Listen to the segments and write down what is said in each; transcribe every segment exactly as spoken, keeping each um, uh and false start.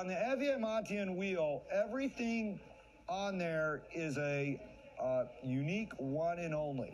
on the EFFY Montian wheel, everything on there is a uh, unique one and only.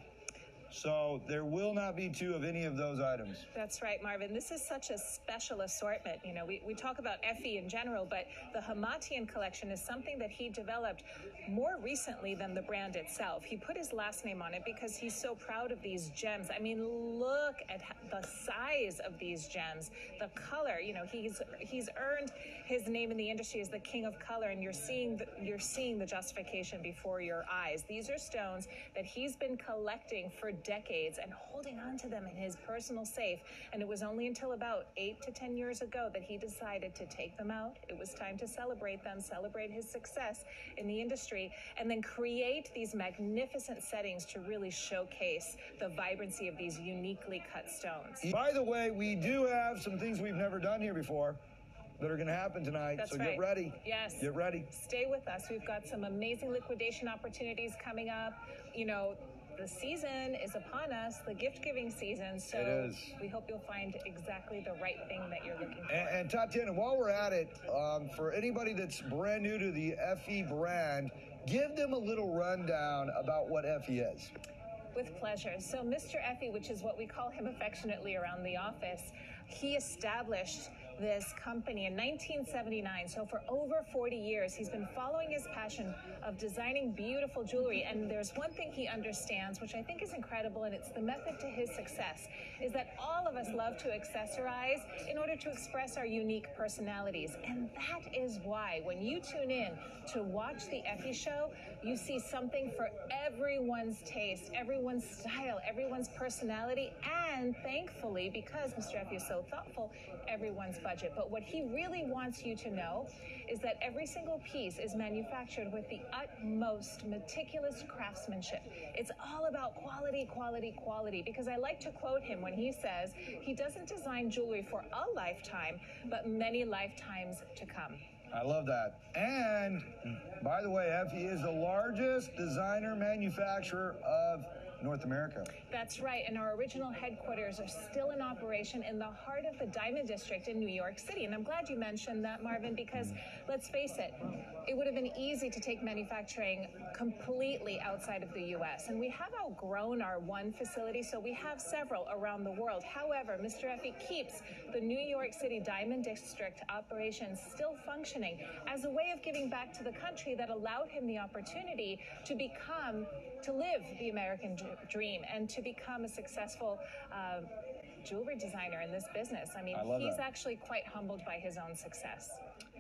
So there will not be two of any of those items. That's right, Marvin. This is such a special assortment. You know, we, we talk about EFFY in general, but the Hamatian collection is something that he developed more recently than the brand itself. He put his last name on it because he's so proud of these gems. I mean, look at the size of these gems, the color. You know, he's he's earned his name in the industry as the king of color, and you're seeing the, you're seeing the justification before your eyes. These are stones that he's been collecting for decades and holding on to them in his personal safe. And it was only until about eight to ten years ago that he decided to take them out. It was time to celebrate them, celebrate his success in the industry, and then create these magnificent settings to really showcase the vibrancy of these uniquely cut stones. By the way, we do have some things we've never done here before that are going to happen tonight. That's so right. Get ready. Yes. Get ready. Stay with us. We've got some amazing liquidation opportunities coming up. You know, the season is upon us, the gift-giving season, so it is. We hope you'll find exactly the right thing that you're looking for. And, and Tatiana, while we're at it, um, for anybody that's brand new to the EFFY brand, give them a little rundown about what EFFY is. With pleasure. So Mister EFFY, which is what we call him affectionately around the office, he established this company in nineteen seventy-nine. So for over forty years, he's been following his passion of designing beautiful jewelry. And there's one thing he understands, which I think is incredible, and it's the method to his success, is that all of us love to accessorize in order to express our unique personalities. And that is why when you tune in to watch the EFFY show, you see something for everyone's taste, everyone's style, everyone's personality, and thankfully, because Mister EFFY is so thoughtful, everyone's budget. But what he really wants you to know is that every single piece is manufactured with the utmost meticulous craftsmanship. It's all about quality, quality, quality, because I like to quote him when he says he doesn't design jewelry for a lifetime, but many lifetimes to come. I love that. And by the way, EFFY is the largest designer manufacturer of North America. That's right, and our original headquarters are still in operation in the heart of the Diamond District in New York City. And I'm glad you mentioned that, Marvin, because let's face it, it would have been easy to take manufacturing completely outside of the U S. And we have outgrown our one facility, so we have several around the world. However, Mister EFFY keeps the New York City Diamond District operations still functioning as a way of giving back to the country that allowed him the opportunity to become, to live the American dream. dream and to become a successful uh, jewelry designer in this business. I mean, I love he's that. actually quite humbled by his own success.